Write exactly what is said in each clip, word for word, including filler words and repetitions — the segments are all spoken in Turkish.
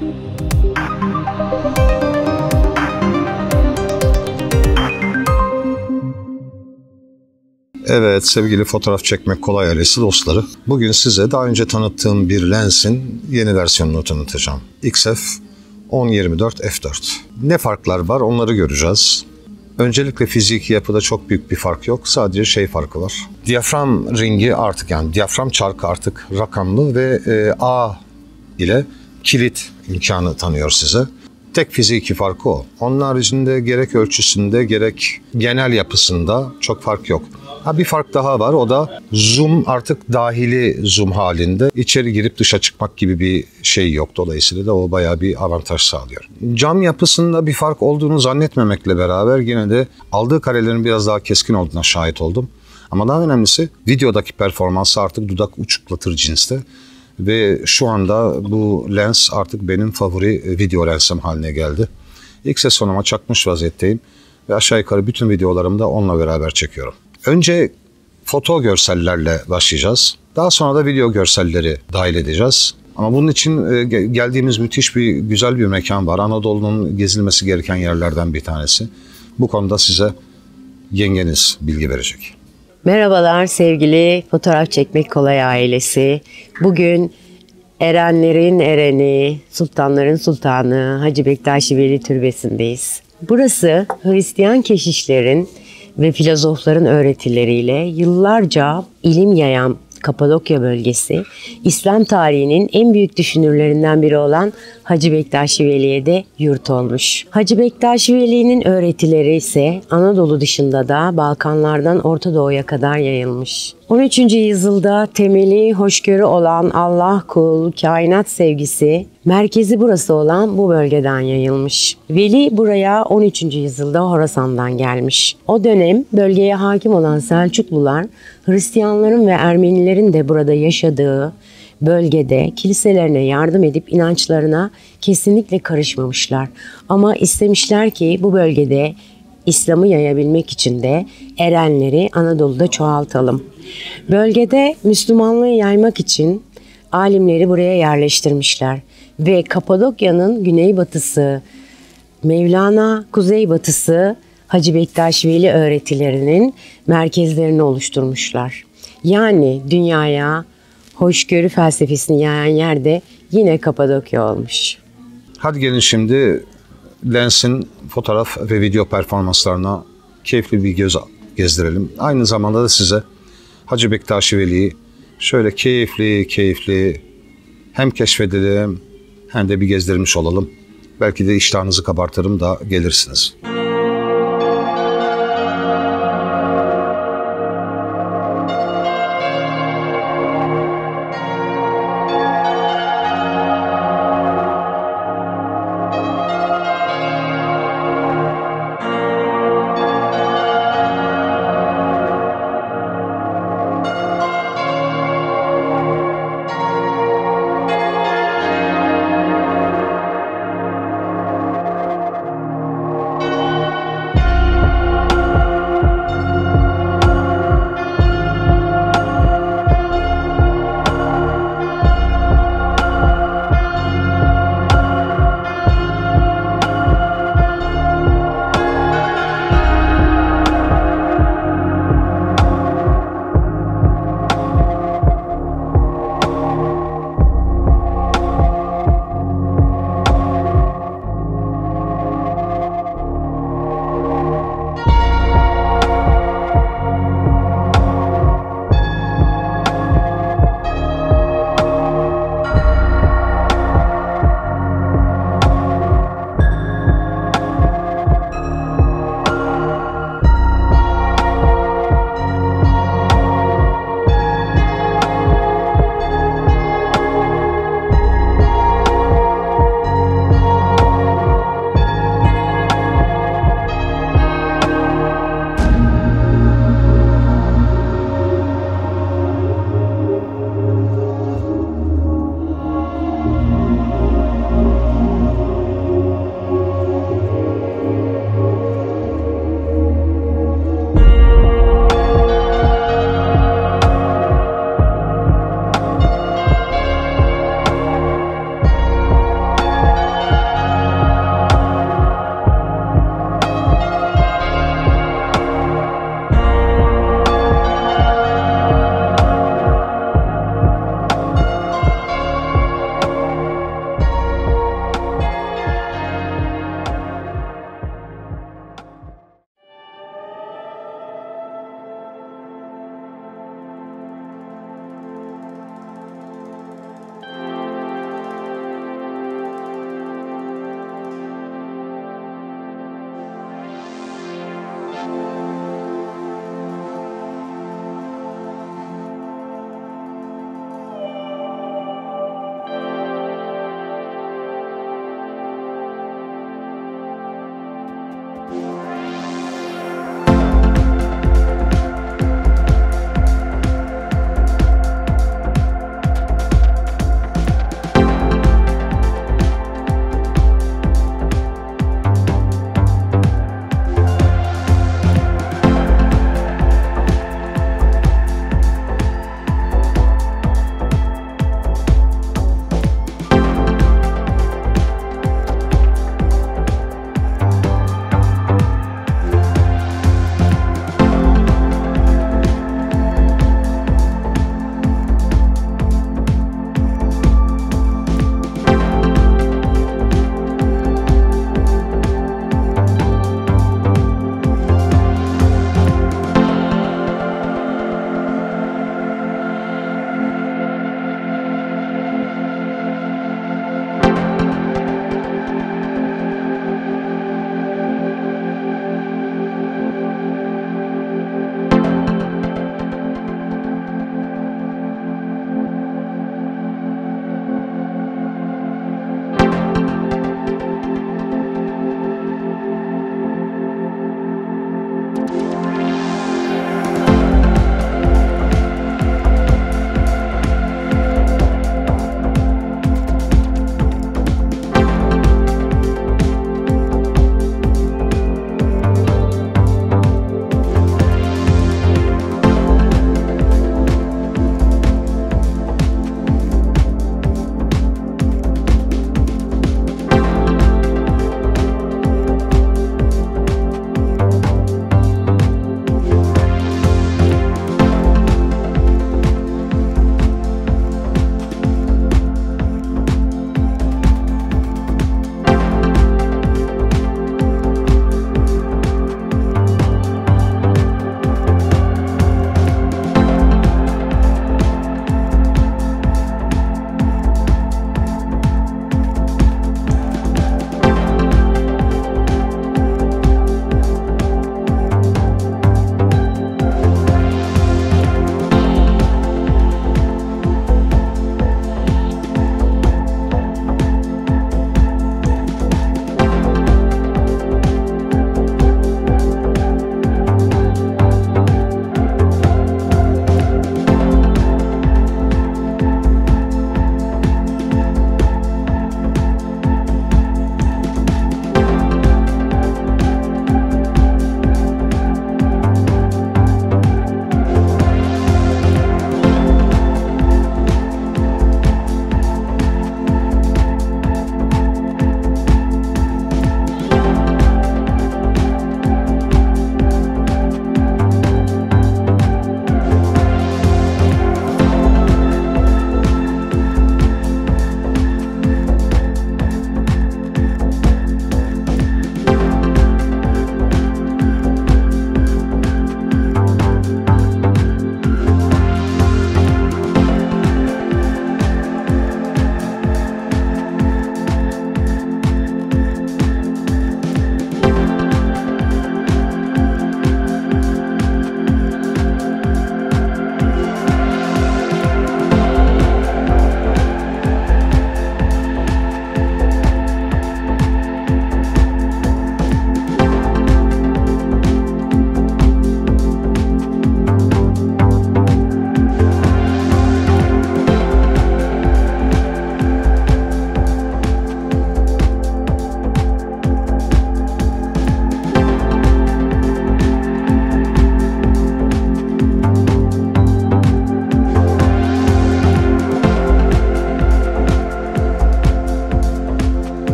Evet sevgili fotoğraf çekmek kolay ailesi dostları. Bugün size daha önce tanıttığım bir lensin yeni versiyonunu tanıtacağım. X F on yirmi dört F dört. Ne farklar var onları göreceğiz. Öncelikle fiziki yapıda çok büyük bir fark yok. Sadece şey farkı var. Diyafram ringi artık yani diyafram çarkı artık rakamlı ve e, A ile kilit imkanı tanıyor size. Tek fiziki farkı o. Onun haricinde gerek ölçüsünde gerek genel yapısında çok fark yok. Ha, bir fark daha var, o da zoom artık dahili zoom halinde. İçeri girip dışa çıkmak gibi bir şey yok. Dolayısıyla da o bayağı bir avantaj sağlıyor. Cam yapısında bir fark olduğunu zannetmemekle beraber yine de aldığı karelerin biraz daha keskin olduğuna şahit oldum. Ama daha önemlisi videodaki performansı artık dudak uçuklatır cinste. Ve şu anda bu lens artık benim favori video lensim haline geldi. İlk ses sonuma çakmış vaziyetteyim ve aşağı yukarı bütün videolarımı da onunla beraber çekiyorum. Önce foto görsellerle başlayacağız. Daha sonra da video görselleri dahil edeceğiz. Ama bunun için geldiğimiz müthiş bir güzel bir mekan var. Anadolu'nun gezilmesi gereken yerlerden bir tanesi. Bu konuda size yengeniz bilgi verecek. Merhabalar sevgili Fotoğraf Çekmek Kolay ailesi. Bugün erenlerin ereni, sultanların sultanı Hacı Bektaş Veli Türbesi'ndeyiz. Burası Hristiyan keşişlerin ve filozofların öğretileriyle yıllarca ilim yayan Kapadokya bölgesi, İslam tarihinin en büyük düşünürlerinden biri olan Hacı Bektaş Veli'ye de yurt olmuş. Hacı Bektaş Veli'nin öğretileri ise Anadolu dışında da Balkanlardan Orta Doğu'ya kadar yayılmış. on üçüncü yüzyılda temeli hoşgörü olan Allah, kul, kainat sevgisi, merkezi burası olan bu bölgeden yayılmış. Veli buraya on üçüncü yüzyılda Horasan'dan gelmiş. O dönem bölgeye hakim olan Selçuklular, Hristiyanların ve Ermenilerin de burada yaşadığı bölgede kiliselerine yardım edip inançlarına kesinlikle karışmamışlar. Ama istemişler ki bu bölgede İslam'ı yayabilmek için de erenleri Anadolu'da çoğaltalım. Bölgede Müslümanlığı yaymak için alimleri buraya yerleştirmişler. Ve Kapadokya'nın güneybatısı, Mevlana kuzeybatısı Hacı Bektaş Veli öğretilerinin merkezlerini oluşturmuşlar. Yani dünyaya hoşgörü felsefesini yayan yer de yine Kapadokya olmuş. Hadi gelin şimdi lensin fotoğraf ve video performanslarına keyifli bir göz gezdirelim. Aynı zamanda da size Hacı Bektaş Veli'yi şöyle keyifli keyifli hem keşfedelim hem de bir gezdirmiş olalım. Belki de iştahınızı kabartırım da gelirsiniz.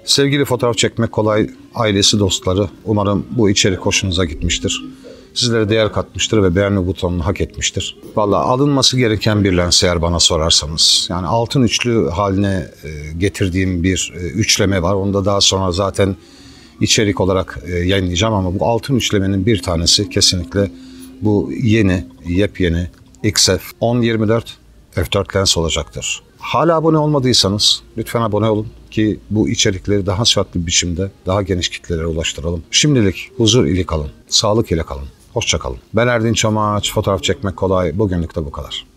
Sevgili Fotoğraf Çekmek Kolay ailesi, dostları, umarım bu içerik hoşunuza gitmiştir. Sizlere değer katmıştır ve beğenme butonunu hak etmiştir. Vallahi alınması gereken bir lens eğer bana sorarsanız. Yani altın üçlü haline getirdiğim bir üçleme var. Onu da daha sonra zaten içerik olarak yayınlayacağım ama bu altın üçlemenin bir tanesi kesinlikle bu yeni, yepyeni X F on yirmi dört f dört lens olacaktır. Hala abone olmadıysanız lütfen abone olun ki bu içerikleri daha süratli bir biçimde daha geniş kitlelere ulaştıralım. Şimdilik huzur ile kalın, sağlık ile kalın, hoşça kalın. Ben Erdinç Amaç, Fotoğraf Çekmek Kolay, bugünlük de bu kadar.